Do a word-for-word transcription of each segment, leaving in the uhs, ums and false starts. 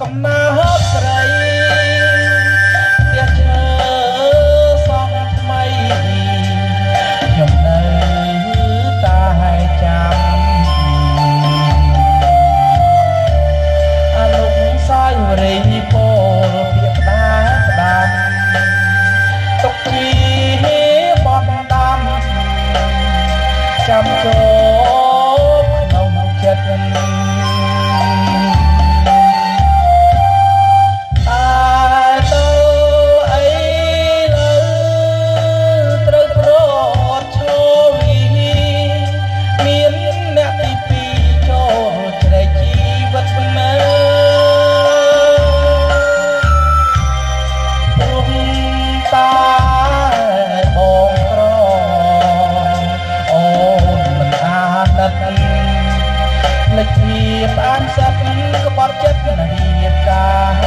កំណើតស្រីផ្ទះឈើសំថ្មីខ្ញុំនៅតែចាំអនុសាវរីយ៍ពលពីផ្ដាផ្ដាំទុកជាបនដាំចាំចូលក្នុងចិត្តលិចភាពអានសិតក្បត់ចិត្តនានាកា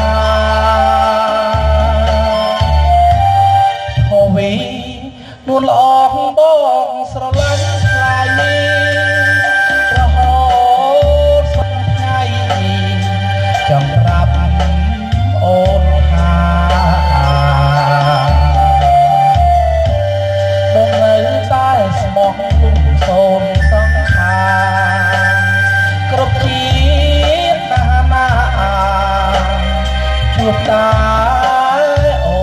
ហូវីនួនល្អបងស្រឡាញ់ខ្លាយរហូតសប្ថ្ងៃចង់ប្រាប់អូនថាបងនៅតែស្មោះលំសូនសង្ខាគ្រប់ជាតិណាណាជួបតាអូ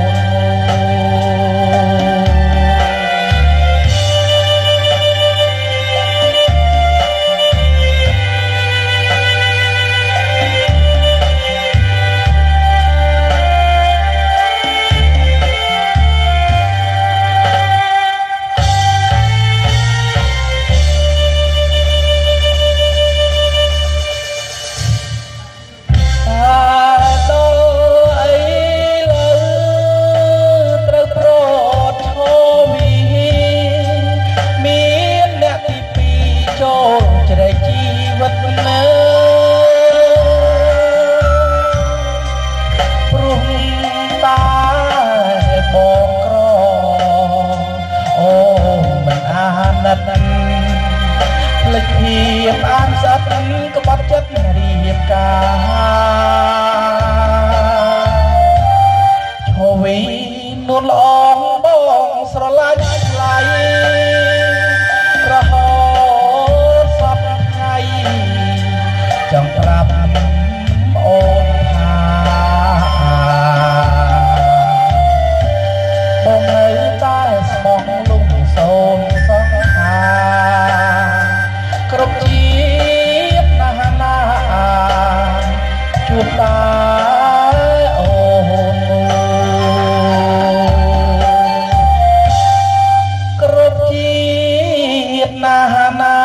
លិចភាពអានស្អិតក្បត់ចិត្តរៀបការឈ្មោះវីនួនល្អបងស្រឡាញ់ថ្លៃរហូតសពថ្ងៃចង់ប្រាប់អូនថាបងនៅតែស្មោះលំសូនសង្ខាគ្រប់ជាតិណាណាជួបតាអូនគ្រប់ជាតិណាណា